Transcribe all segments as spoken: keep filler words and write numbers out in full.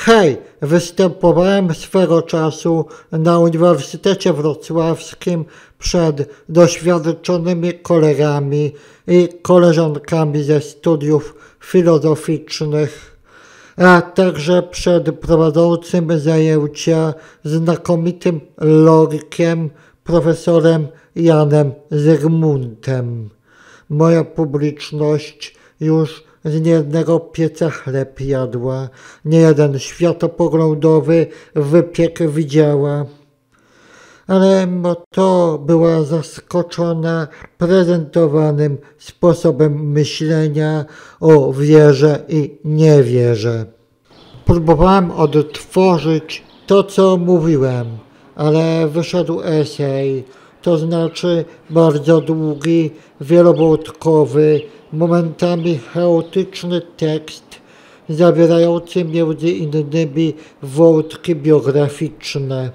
Hej, występowałem swego czasu na Uniwersytecie Wrocławskim przed doświadczonymi kolegami i koleżankami ze studiów filozoficznych, a także przed prowadzącym zajęcia znakomitym logikiem profesorem Janem Zygmuntem. Moja publiczność już z niejednego pieca chleb jadła, niejeden światopoglądowy wypiek widziała. Ale to była zaskoczona prezentowanym sposobem myślenia o wierze i niewierze. Próbowałem odtworzyć to, co mówiłem, ale wyszedł esej, to znaczy bardzo długi, wielowątkowy, momentami chaotyczny tekst, zawierający między innymi wątki biograficzne.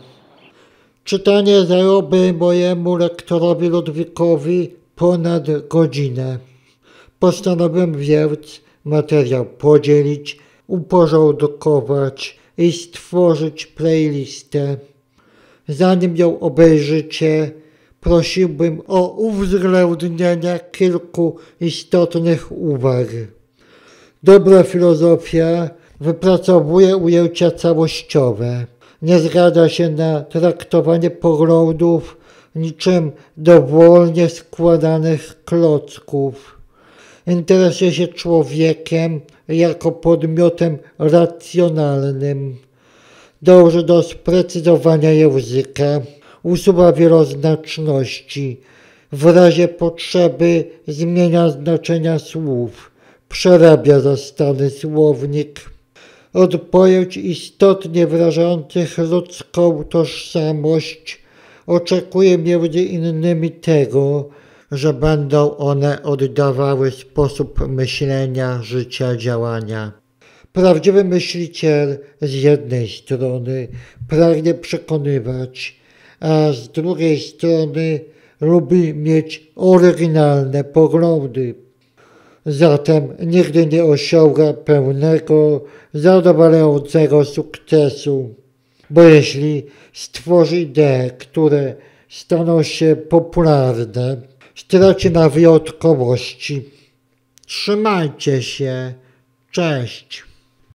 Czytanie zajęłoby mojemu lektorowi Ludwikowi ponad godzinę. Postanowiłem więc materiał podzielić, uporządkować i stworzyć playlistę. Zanim ją obejrzycie, prosiłbym o uwzględnienie kilku istotnych uwag. Dobra filozofia wypracowuje ujęcia całościowe. Nie zgadza się na traktowanie poglądów niczym dowolnie składanych klocków. Interesuje się człowiekiem jako podmiotem racjonalnym. Dąży do sprecyzowania języka, usuwa wieloznaczności, w razie potrzeby zmienia znaczenia słów, przerabia zastany słownik. Od pojęć istotnie wyrażających ludzką tożsamość oczekuje między innymi tego, że będą one oddawały sposób myślenia, życia, działania. Prawdziwy myśliciel z jednej strony pragnie przekonywać, a z drugiej strony lubi mieć oryginalne poglądy. Zatem nigdy nie osiąga pełnego, zadowalającego sukcesu, bo jeśli stworzy idee, które staną się popularne, straci na wyjątkowości. Trzymajcie się. Cześć.